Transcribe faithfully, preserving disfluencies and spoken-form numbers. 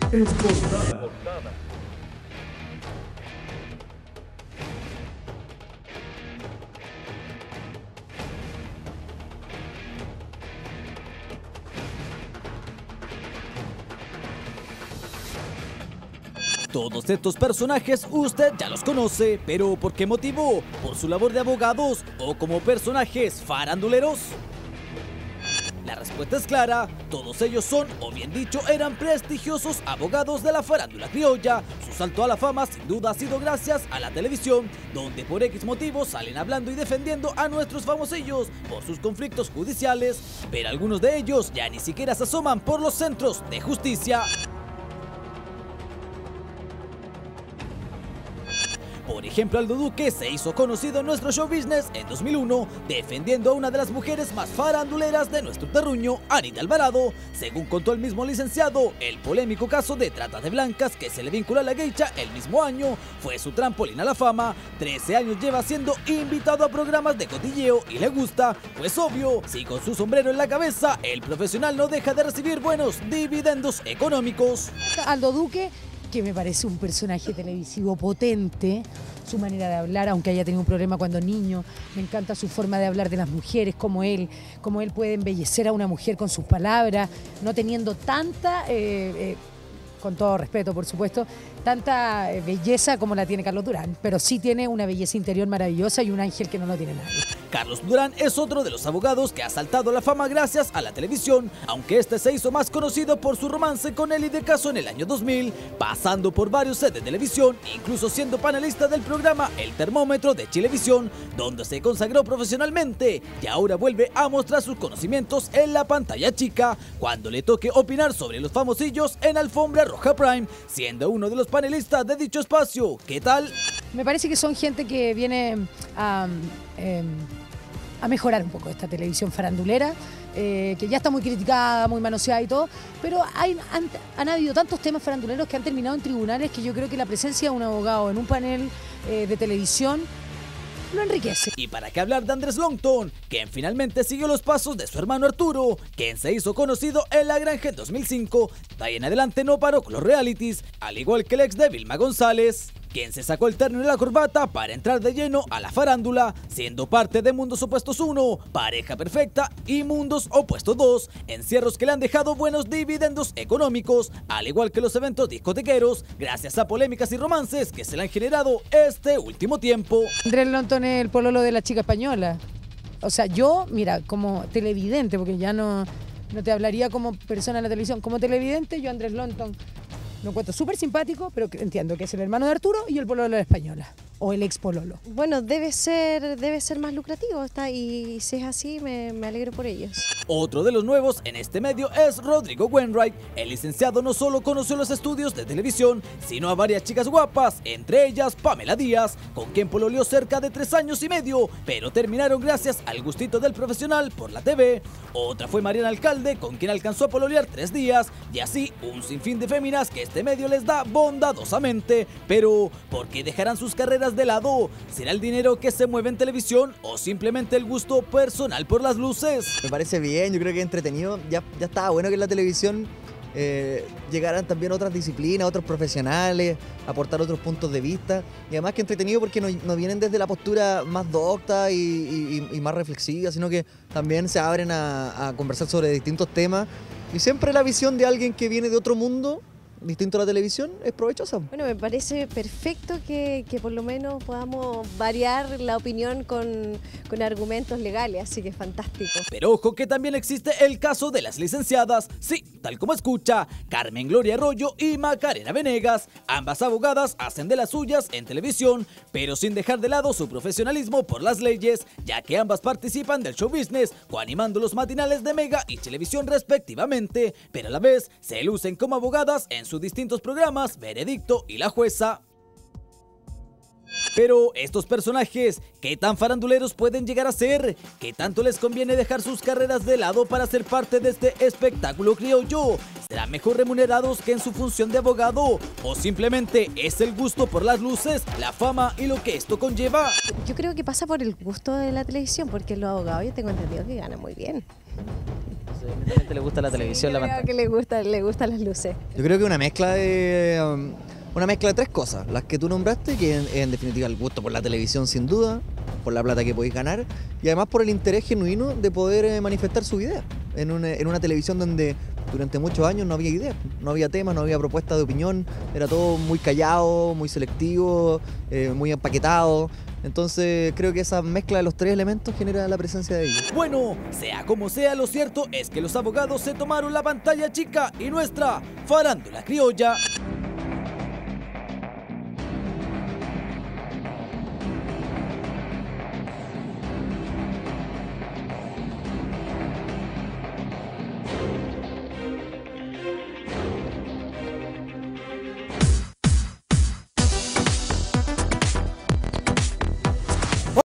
es portada. Todos estos personajes usted ya los conoce, pero ¿por qué motivo? ¿Por su labor de abogados o como personajes faranduleros? La respuesta es clara, todos ellos son, o bien dicho, eran prestigiosos abogados de la farándula criolla. Su salto a la fama sin duda ha sido gracias a la televisión, donde por X motivos salen hablando y defendiendo a nuestros famosillos por sus conflictos judiciales, pero algunos de ellos ya ni siquiera se asoman por los centros de justicia. Por ejemplo, Aldo Duque se hizo conocido en nuestro show business en dos mil uno defendiendo a una de las mujeres más faranduleras de nuestro terruño, Anita Alvarado. Según contó el mismo licenciado, el polémico caso de trata de blancas que se le vincula a la geisha el mismo año fue su trampolín a la fama. trece años lleva siendo invitado a programas de cotilleo y le gusta, pues obvio, si con su sombrero en la cabeza, el profesional no deja de recibir buenos dividendos económicos. Aldo Duque, que me parece un personaje televisivo potente, su manera de hablar, aunque haya tenido un problema cuando niño, me encanta su forma de hablar de las mujeres, como él, como él puede embellecer a una mujer con sus palabras, no teniendo tanta, eh, eh, con todo respeto por supuesto, tanta eh, belleza como la tiene Carlos Durán, pero sí tiene una belleza interior maravillosa y un ángel que no lo tiene nadie. Carlos Durán es otro de los abogados que ha saltado a la fama gracias a la televisión, aunque este se hizo más conocido por su romance con Eli de Caso en el año dos mil, pasando por varios sets de televisión, incluso siendo panelista del programa El Termómetro de Chilevisión, donde se consagró profesionalmente y ahora vuelve a mostrar sus conocimientos en la pantalla chica, cuando le toque opinar sobre los famosillos en Alfombra Roja Prime, siendo uno de los panelistas de dicho espacio. ¿Qué tal? Me parece que son gente que viene a... Eh, a mejorar un poco esta televisión farandulera, eh, que ya está muy criticada, muy manoseada y todo, pero hay, han, han habido tantos temas faranduleros que han terminado en tribunales que yo creo que la presencia de un abogado en un panel eh, de televisión lo enriquece. Y para qué hablar de Andrés Longton, quien finalmente siguió los pasos de su hermano Arturo, quien se hizo conocido en La Granja en dos mil cinco, de ahí en adelante no paró con los realities, al igual que el ex de Vilma González, quien se sacó el terno y la corbata para entrar de lleno a la farándula, siendo parte de Mundos Opuestos uno, Pareja Perfecta y Mundos Opuestos dos, encierros que le han dejado buenos dividendos económicos, al igual que los eventos discotequeros, gracias a polémicas y romances que se le han generado este último tiempo. Andrés Longton es el pololo de la chica española. O sea, yo, mira, como televidente, porque ya no, no te hablaría como persona en la televisión, como televidente, yo Andrés Longton lo encuentro súper simpático, pero entiendo que es el hermano de Arturo y el pololo de la española, o el ex pololo. Bueno, debe ser, debe ser más lucrativo, está, y si es así, me, me alegro por ellos. Otro de los nuevos en este medio es Rodrigo Wainwright. El licenciado no solo conoció los estudios de televisión, sino a varias chicas guapas, entre ellas Pamela Díaz, con quien pololeó cerca de tres años y medio, pero terminaron gracias al gustito del profesional por la T V. Otra fue Mariana Alcalde, con quien alcanzó a pololear tres días, y así un sinfín de féminas que este medio les da bondadosamente. Pero, ¿por qué dejarán sus carreras de lado? ¿Será el dinero que se mueve en televisión o simplemente el gusto personal por las luces? Me parece bien, yo creo que es entretenido. Ya, ya estaba bueno que en la televisión eh, llegaran también otras disciplinas, otros profesionales, aportar otros puntos de vista. Y además que entretenido porque no, no vienen desde la postura más docta y, y, y más reflexiva, sino que también se abren a, a conversar sobre distintos temas. Y siempre la visión de alguien que viene de otro mundo, distinto a la televisión, es provechosa. Bueno, me parece perfecto que, que por lo menos podamos variar la opinión con, con argumentos legales, así que es fantástico. Pero ojo que también existe el caso de las licenciadas, sí, tal como escucha, Carmen Gloria Arroyo y Macarena Venegas. Ambas abogadas hacen de las suyas en televisión, pero sin dejar de lado su profesionalismo por las leyes, ya que ambas participan del show business, coanimando los matinales de Mega y Televisión respectivamente, pero a la vez se lucen como abogadas en sus distintos programas, Veredicto y La Jueza. Pero estos personajes, ¿qué tan faranduleros pueden llegar a ser? ¿Qué tanto les conviene dejar sus carreras de lado para ser parte de este espectáculo criollo? ¿Serán mejor remunerados que en su función de abogado? ¿O simplemente es el gusto por las luces, la fama y lo que esto conlleva? Yo creo que pasa por el gusto de la televisión, porque los abogados yo tengo entendido que ganan muy bien. Se meten en le gusta la televisión, Sí, la yo veo pantalla. que le gusta, le gustan las luces. Yo creo que una mezcla de um, una mezcla de tres cosas, las que tú nombraste, que en, en definitiva el gusto por la televisión sin duda, por la plata que podéis ganar y además por el interés genuino de poder eh, manifestar su idea en una, en una televisión donde durante muchos años no había ideas, no había temas, no había propuestas de opinión, era todo muy callado, muy selectivo, eh, muy empaquetado. Entonces creo que esa mezcla de los tres elementos genera la presencia de ellos. Bueno, sea como sea, lo cierto es que los abogados se tomaron la pantalla chica y nuestra farándula criolla